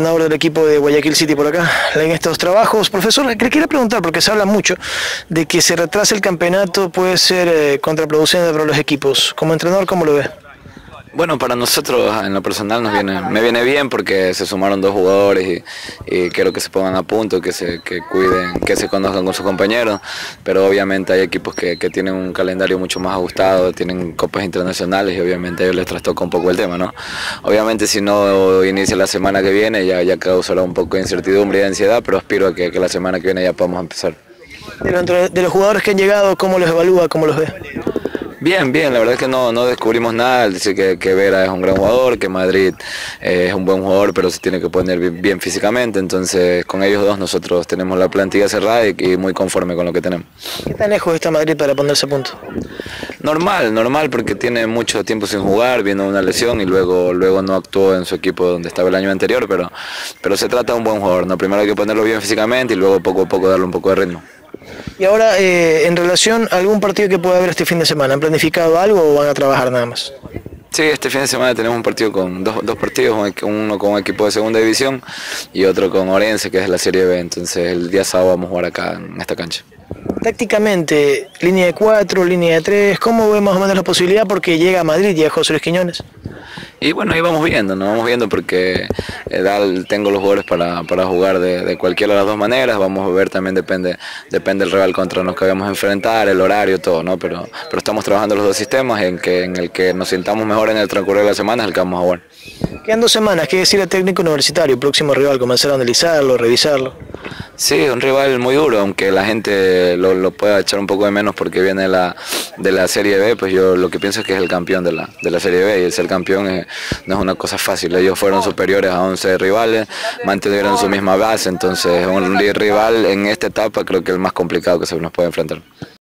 entrenador del equipo de Guayaquil City por acá, en estos trabajos. Profesor, le quería preguntar, porque se habla mucho de que se retrase el campeonato puede ser contraproducente para los equipos. Como entrenador, ¿cómo lo ve? Bueno, para nosotros en lo personal me viene bien porque se sumaron dos jugadores y quiero que se pongan a punto, que cuiden, que se conozcan con sus compañeros, pero obviamente hay equipos que tienen un calendario mucho más ajustado, tienen copas internacionales y obviamente a ellos les trastoca un poco el tema, ¿no? Obviamente si no inicia la semana que viene ya causará un poco de incertidumbre y de ansiedad, pero aspiro a que la semana que viene ya podamos empezar. De los jugadores que han llegado, ¿cómo los evalúa, cómo los ve? Bien, la verdad es que no descubrimos nada, decir que Vera es un gran jugador, que Madrid es un buen jugador, pero se tiene que poner bien físicamente, entonces con ellos dos nosotros tenemos la plantilla cerrada y muy conforme con lo que tenemos. ¿Qué tan lejos está Madrid para ponerse a punto? Normal, porque tiene mucho tiempo sin jugar, viendo una lesión y luego no actuó en su equipo donde estaba el año anterior, pero se trata de un buen jugador, ¿no? Primero hay que ponerlo bien físicamente y luego poco a poco darle un poco de ritmo. Y ahora, en relación a algún partido que pueda haber este fin de semana, ¿han planificado algo o van a trabajar nada más? Sí, este fin de semana tenemos un partido con dos partidos, uno con un equipo de segunda división y otro con Orense, que es la Serie B, entonces el día sábado vamos a jugar acá en esta cancha. Tácticamente, línea de 4, línea de 3, ¿cómo ve más o menos la posibilidad? Porque llega a Madrid, llega José Luis Quiñones. Y bueno, ahí vamos viendo porque tengo los jugadores para jugar de cualquiera de las dos maneras, vamos a ver también depende del rival contra los que vamos a enfrentar, el horario, todo, ¿no? Pero estamos trabajando los dos sistemas en el que nos sintamos mejor en el transcurrir de la semana es el que vamos a jugar. Quedan 2 semanas, ¿qué decir al técnico universitario, próximo rival, comenzar a analizarlo, revisarlo? Sí, un rival muy duro, aunque la gente lo pueda echar un poco de menos porque viene de la Serie B, pues yo lo que pienso es que es el campeón de la Serie B y el ser campeón no es una cosa fácil. Ellos fueron superiores a 11 rivales, mantuvieron su misma base, entonces un rival en esta etapa creo que es el más complicado que se nos puede enfrentar.